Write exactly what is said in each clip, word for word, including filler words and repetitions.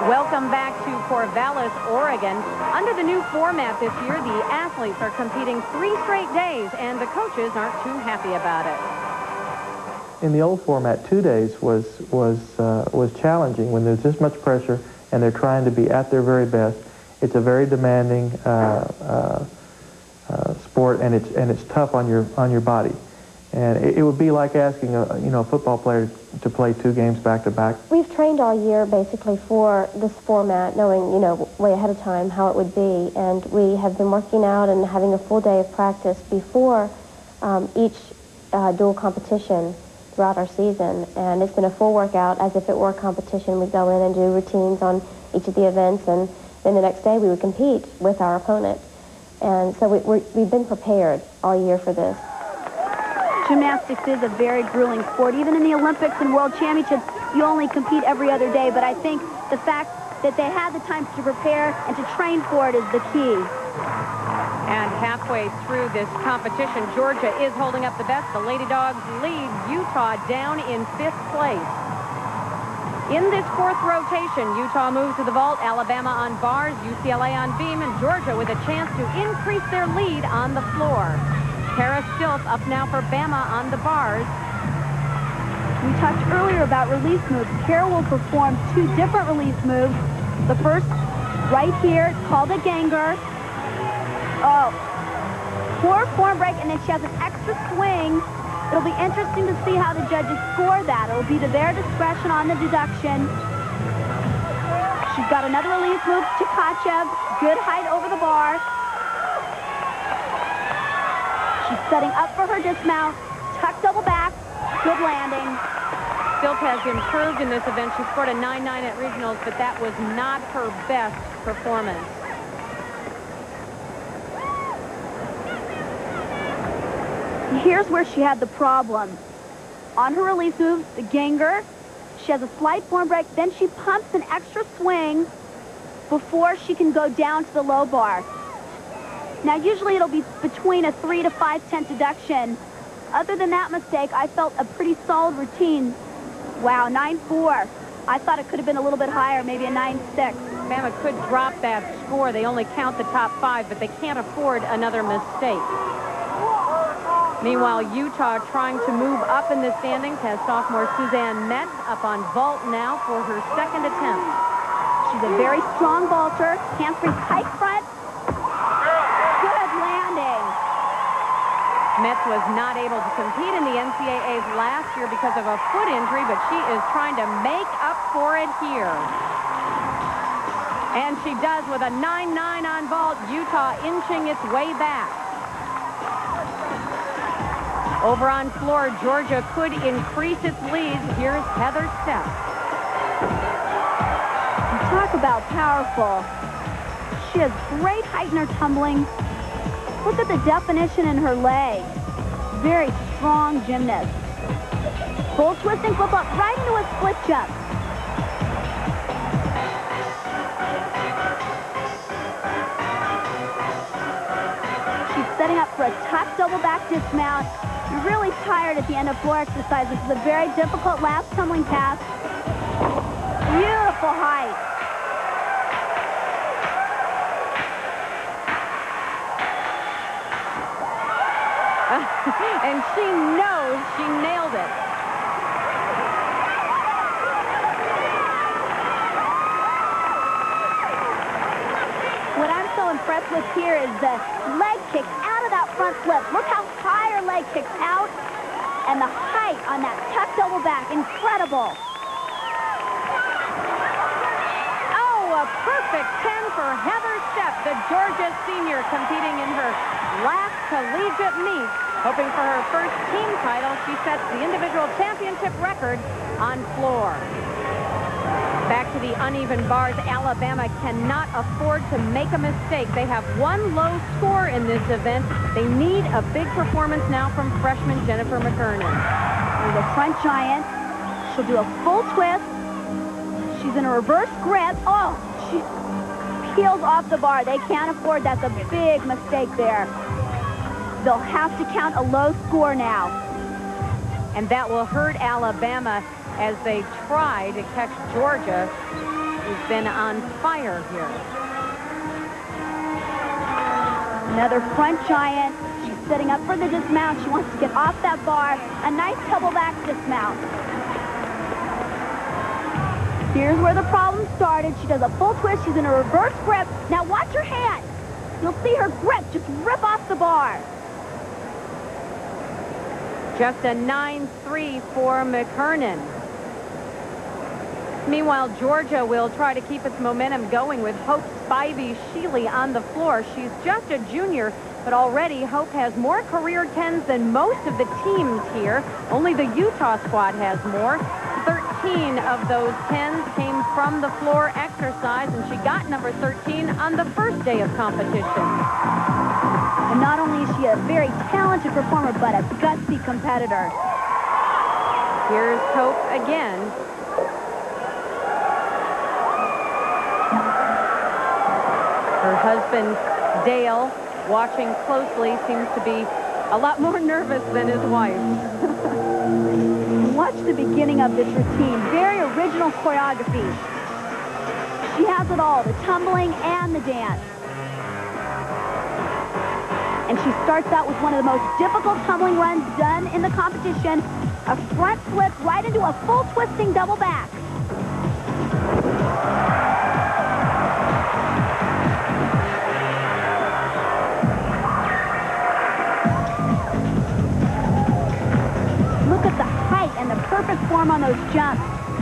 Welcome back to Corvallis, Oregon. Under the new format this year, the athletes are competing three straight days, and the coaches aren't too happy about it. In the old format, two days was was uh, was challenging when there's this much pressure and they're trying to be at their very best. It's a very demanding uh, uh, uh, sport, and it's and it's tough on your on your body. And it, it would be like asking a you know a football player to play two games back to back. We've trained all year basically for this format, knowing you know way ahead of time how it would be, and we have been working out and having a full day of practice before um, each uh, dual competition throughout our season. And it's been a full workout as if it were a competition. We go in and do routines on each of the events, and then the next day we would compete with our opponent. And so we, we're, we've been prepared all year for this. Gymnastics is a very grueling sport. Even in the Olympics and World Championships, you only compete every other day. But I think the fact that they had the time to prepare and to train for it is the key. And halfway through this competition, Georgia is holding up the best. The Lady Dogs lead Utah down in fifth place. In this fourth rotation, Utah moves to the vault, Alabama on bars, U C L A on beam, and Georgia with a chance to increase their lead on the floor. Kara Stilts up now for Bama on the bars. We talked earlier about release moves. Kara will perform two different release moves. The first, right here, it's called a ganger. Oh, poor form break, and then she has an extra swing. It'll be interesting to see how the judges score that. It'll be to their discretion on the deduction. She's got another release move, Chikachev. Good height over the bar. She's setting up for her dismount. Tuck double back. Good landing. Stilts has improved in this event. She scored a nine nine at regionals, but that was not her best performance. Here's where she had the problem. On her release move, the ganger, she has a slight form break, then she pumps an extra swing before she can go down to the low bar. Now, usually it'll be between a three to five tenth deduction. Other than that mistake, I felt a pretty solid routine. Wow, nine four. I thought it could have been a little bit higher, maybe a nine six. Bama could drop that score. They only count the top five, but they can't afford another mistake. Meanwhile, Utah trying to move up in the standings has sophomore Suzanne Metz up on vault now for her second attempt. She's a very strong vaulter. Handspring tight front. Good landing. Metz was not able to compete in the N C A As last year because of a foot injury, but she is trying to make up for it here. And she does with a nine nine on vault. Utah inching its way back. Over on floor, Georgia could increase its lead. Here's Heather Stepp. Talk about powerful. She has great height in her tumbling. Look at the definition in her leg. Very strong gymnast. Full twisting flip up right into a split jump. She's setting up for a tuck double back dismount. You're really tired at the end of floor exercise. This is a very difficult last tumbling pass. Beautiful height. And she knows she nailed it. What I'm so impressed with here is the leg kick out of that front flip. Look how high her leg kicks out, and the height on that tuck double back. Incredible. Oh, a perfect ten for Heather Stepp, the Georgia senior competing in her last collegiate meet. Hoping for her first team title, she sets the individual championship record on floor. Back to the uneven bars, Alabama cannot afford to make a mistake. They have one low score in this event. They need a big performance now from freshman Jennifer McKernan. There's a front giant. She'll do a full twist. She's in a reverse grip. Oh, she peels off the bar. They can't afford. That's a big mistake there. They'll have to count a low score now. And that will hurt Alabama. as they try to catch Georgia, who's been on fire here. Another front giant. She's setting up for the dismount. She wants to get off that bar. A nice double back dismount. Here's where the problem started. She does a full twist. She's in a reverse grip. Now watch her hand. You'll see her grip just rip off the bar. Just a nine three for McKernan. Meanwhile, Georgia will try to keep its momentum going with Hope Spivey-Sheely on the floor. She's just a junior, but already Hope has more career tens than most of the teams here. Only the Utah squad has more. thirteen of those tens came from the floor exercise, and she got number thirteen on the first day of competition. And not only is she a very talented performer, but a gutsy competitor. Here's Hope again. Her husband, Dale, watching closely, seems to be a lot more nervous than his wife. Watch the beginning of this routine. Very original choreography. She has it all, the tumbling and the dance. And she starts out with one of the most difficult tumbling runs done in the competition. A front flip right into a full twisting double back. Look at the height and the perfect form on those jumps.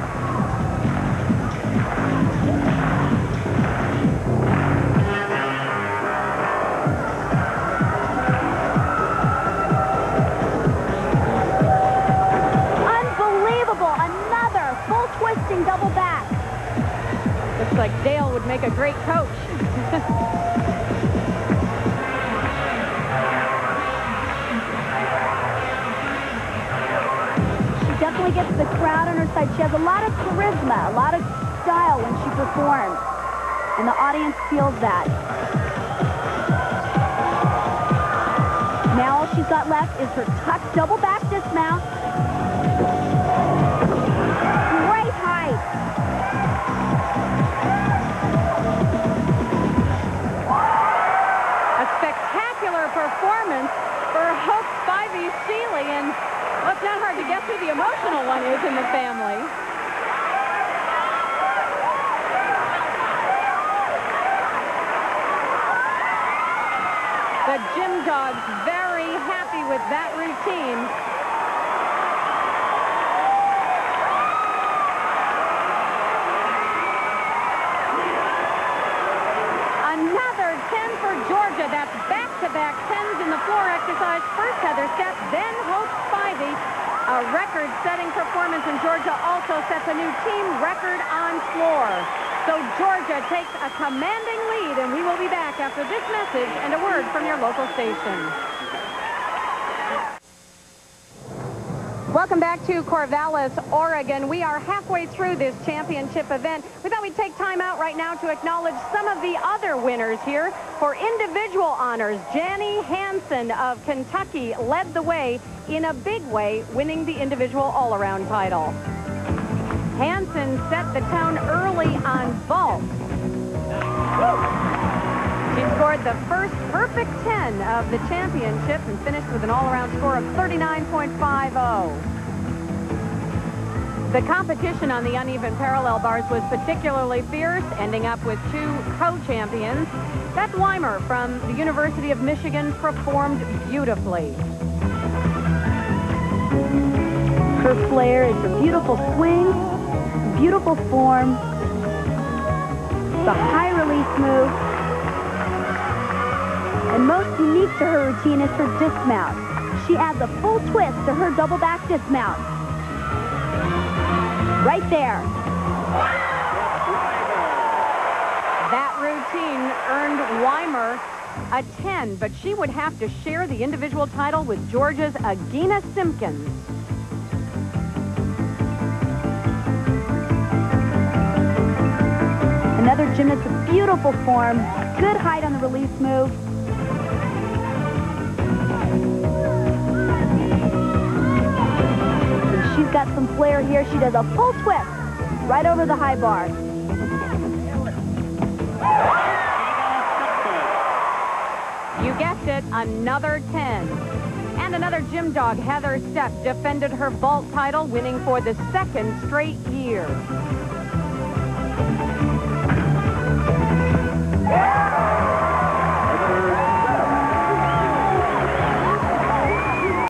Double back. Looks like Dale would make a great coach. She definitely gets the crowd on her side. She has a lot of charisma, a lot of style when she performs. And the audience feels that. Now all she's got left is her tucked double back dismount. Performance for Hope Spivey-Sheely, and well, it's not hard to guess who the emotional one is in the family. The gym dog's very happy with that routine. Another ten for Georgia. That's back-to-back tens in the floor exercise. First Heather Step, then Hope Spivey. A record-setting performance, and Georgia also sets a new team record on floor. So Georgia takes a commanding lead, and we will be back after this message and a word from your local station. Welcome back to Corvallis, Oregon. We are halfway through this championship event. We thought we'd take time out right now to acknowledge some of the other winners here. For individual honors, Janny Hansen of Kentucky led the way in a big way, winning the individual all-around title. Hansen set the tone early on vault. She scored the first perfect ten of the championship and finished with an all-around score of thirty-nine point five oh. The competition on the uneven parallel bars was particularly fierce, ending up with two co-champions. Beth Weimer from the University of Michigan performed beautifully. Her flair is her beautiful swing, beautiful form, the high release move. And most unique to her routine is her dismount. She adds a full twist to her double back dismount. Right there. That routine earned Weimer a ten, but she would have to share the individual title with Georgia's Agina Simpkins. Another gymnast with beautiful form, good height on the release move. She's got some flair here. She does a full twist right over the high bar. You guessed it, another ten. And another gym dog, Heather Stepp, defended her vault title, winning for the second straight year.